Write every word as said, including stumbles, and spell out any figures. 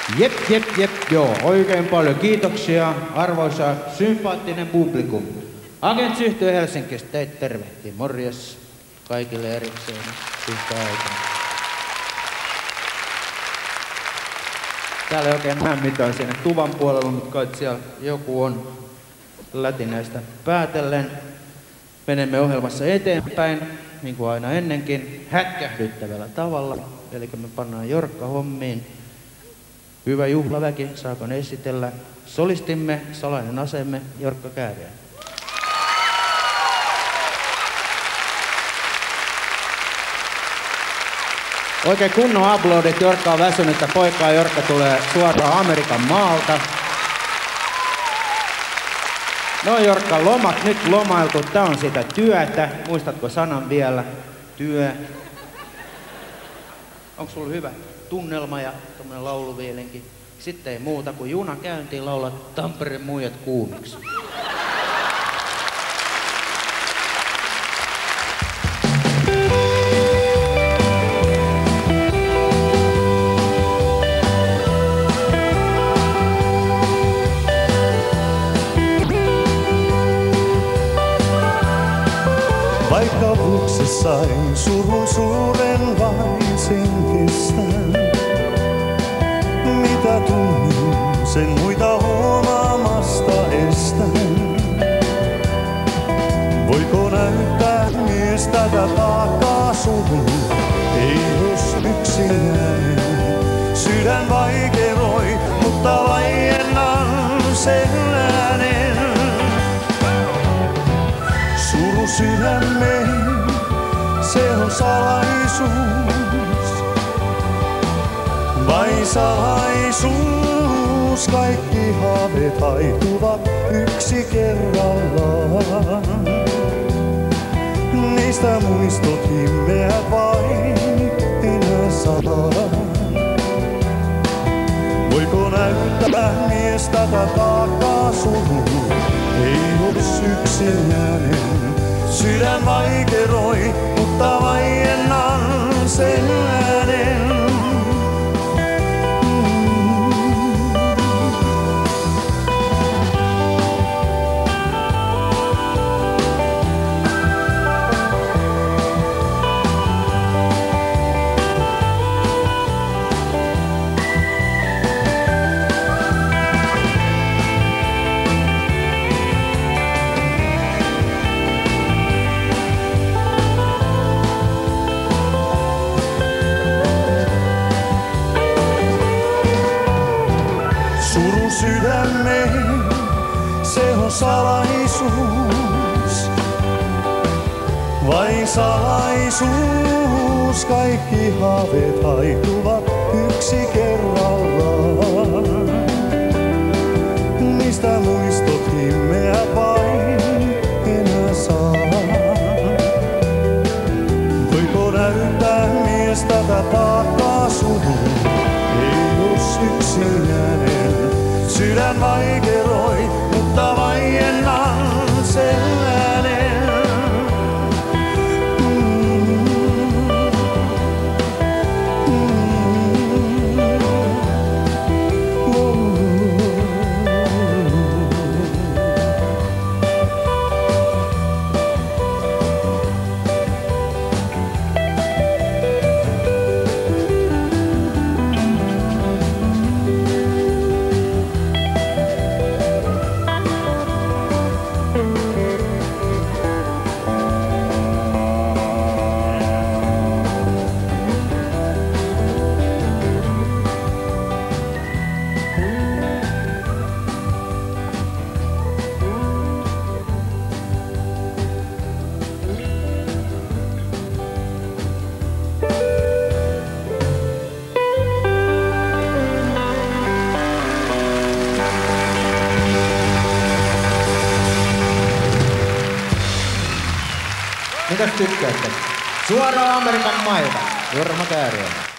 Jep, jep, jep, joo. Oikein paljon kiitoksia, arvoisa sympaattinen publikum. Agents Yhtye Helsingistä teitä tervehtii. Morjes kaikille erikseen yhtä aikaa. Täällä ei oikein näe mitään siinä tuvan puolella, mutta kai siellä joku on lätinäistä päätellen. Menemme ohjelmassa eteenpäin, niin kuin aina ennenkin, hätkähdyttävällä tavalla. Eli me pannaan Jorkka hommiin. Hyvä juhlaväki, saako ne esitellä solistimme, salainen aseemme, Jorkka Kääriäinen. Oikein kunnon aplodit, Jorkka on väsynyttä poikaa, Jorkka tulee suoraan Amerikan maalta. No Jorkka, lomat nyt lomailtu, tää on sitä työtä. Muistatko sanan vielä? Työ. Onko sulla hyvä tunnelma ja tommonen lauluvielinki? Sitten ei muuta kuin juna käyntiin laulaa Tampereen muijat kuumiksi. Vaikka vuoksi sain surun suuren vain sen kestän. Mitä tunnen, sen muita huomaamasta estän. Voiko näyttää mies tätä taakkaa suhun? Ei jos yksinäinen. Sydän vaikeroi, mutta vaiennan sen äänen. Suru sydämeen, se on salaisuus. Vain salaisuus, kaikki haaveet haihtuvat yksi kerrallaan. Niistä muistot himmeät vain enää sataa. Voiko näyttää mies tätä taakkaa suhun? Ei jos yksinäinen. Sydän vaikeroi, mutta vaiennan sen äänen. Suru sydämeen, se on salaisuus. Vain salaisuus, kaikki haaveet haihtuvat yksi kerrallaan. Niistä muistot himmeät vain enää saa. Voiko näyttää mies tätä taakkaa suhun? Ei jos yksinäinen. Sydän vaikeroi, mutta vaiennan sen äänen. Mitäs tykkäätte? Suoraan Amerikan mailta, Jorma Kääriäinen.